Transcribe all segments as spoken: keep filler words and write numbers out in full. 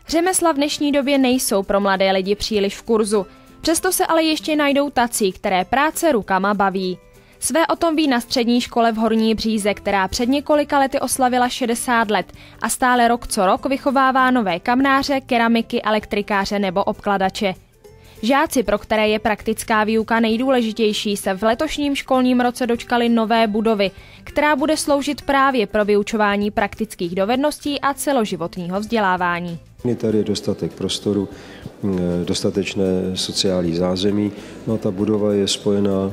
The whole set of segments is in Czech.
Řemesla v dnešní době nejsou pro mladé lidi příliš v kurzu. Přesto se ale ještě najdou tací, které práce rukama baví. Své o tom ví na střední škole v Horní Bříze, která před několika lety oslavila šedesát let a stále rok co rok vychovává nové kamnáře, keramiky, elektrikáře nebo obkladače. Žáci, pro které je praktická výuka nejdůležitější, se v letošním školním roce dočkali nové budovy, která bude sloužit právě pro vyučování praktických dovedností a celoživotního vzdělávání. Tady je dostatek prostoru, dostatečné sociální zázemí. No, ta budova je spojena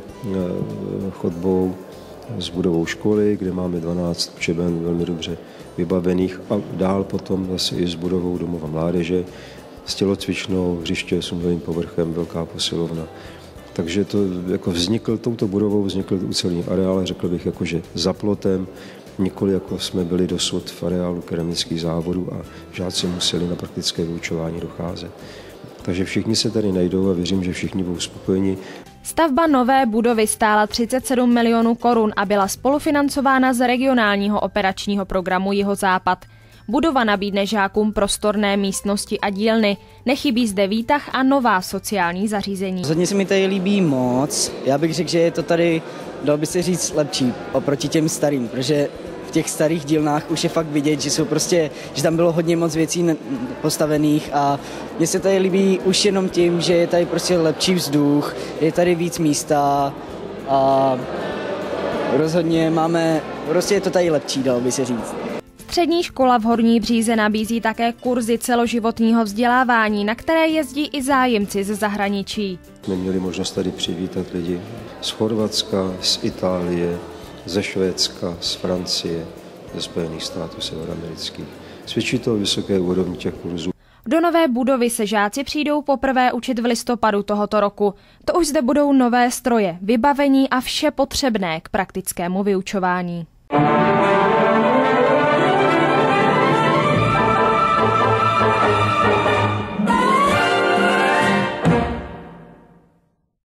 chodbou s budovou školy, kde máme dvanáct učeben velmi dobře vybavených a dál potom zase i s budovou domova mládeže, s tělocvičnou, hřiště s umělým povrchem, velká posilovna. Takže to jako vznikl touto budovou, vznikl ucelený areál, řekl bych, jakože za plotem, nikoli jako jsme byli dosud v areálu keramických závodů a žáci museli na praktické vyučování docházet. Takže všichni se tady najdou a věřím, že všichni budou spokojeni. Stavba nové budovy stála třicet sedm milionů korun a byla spolufinancována z regionálního operačního programu Jihozápad. Budova nabídne žákům prostorné místnosti a dílny. Nechybí zde výtah a nová sociální zařízení. Rozhodně se mi tady líbí moc. Já bych řekl, že je to tady, dalo by se říct, lepší oproti těm starým, protože v těch starých dílnách už je fakt vidět, že jsou prostě, že tam bylo hodně moc věcí postavených a mně se tady líbí už jenom tím, že je tady prostě lepší vzduch, je tady víc místa a rozhodně máme, prostě je to tady lepší, dalo by se říct. Střední škola v Horní Bříze nabízí také kurzy celoživotního vzdělávání, na které jezdí i zájemci ze zahraničí. Jsme měli možnost tady přivítat lidi z Chorvatska, z Itálie, ze Švédska, z Francie, ze Spojených států severoamerických. Svědčí to o vysoké úrovni těch kurzů. Do nové budovy se žáci přijdou poprvé učit v listopadu tohoto roku. To už zde budou nové stroje, vybavení a vše potřebné k praktickému vyučování.